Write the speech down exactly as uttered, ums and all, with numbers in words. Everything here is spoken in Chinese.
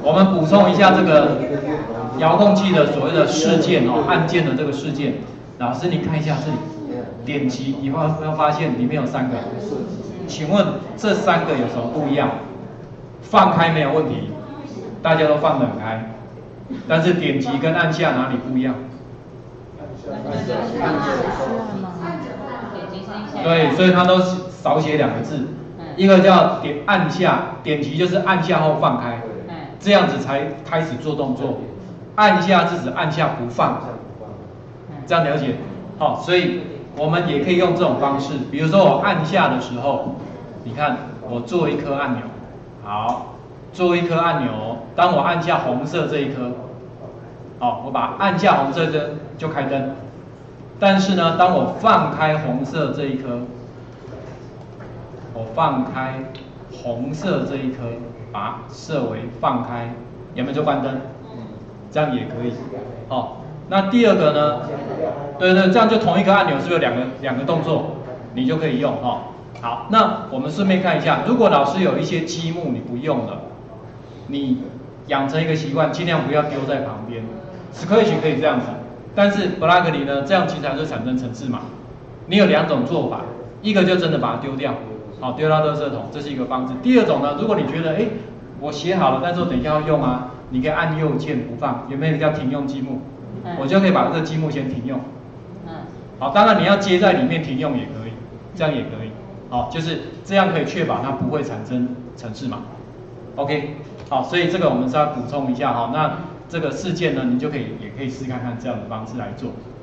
我们补充一下这个遥控器的所谓的事件哦，按键的这个事件。老师，你看一下这里，点击以后要发现里面有三个，请问这三个有什么不一样？放开没有问题，大家都放得很开，但是点击跟按下哪里不一样？对，所以它都少写两个字，一个叫点按下，点击就是按下后放开，这样子才开始做动作。按下是指按下不放，这样了解？好，所以我们也可以用这种方式，比如说我按下的时候，你看我做一颗按钮，好，做一颗按钮，当我按下红色这一颗，好，我把按下红色灯就开灯。但是呢，当我放开红色这一颗，我放开红色这一颗，把它设为放开，有没有就关灯？这样也可以。哦，那第二个呢？对对，这样就同一个按钮是不是有两个两个动作？你就可以用哈。哦，好，那我们顺便看一下，如果老师有一些积木你不用了，你养成一个习惯，尽量不要丢在旁边。Scratch 可以这样子。但是 Blockly 呢，这样其实还是产生程式码。你有两种做法，一个就真的把它丢掉，好，丢到垃圾桶，这是一个方式。第二种呢，如果你觉得，哎，我写好了，但是我等一下要用啊，你可以按右键不放，有没有一个叫停用积木？嗯、我就可以把这个积木先停用。嗯。好，当然你要接在里面停用也可以，这样也可以。好，就是这样可以确保它不会产生程式码。OK， 好，所以这个我们是要补充一下哈，那。这个事件呢，你就可以也可以试看看这样的方式来做。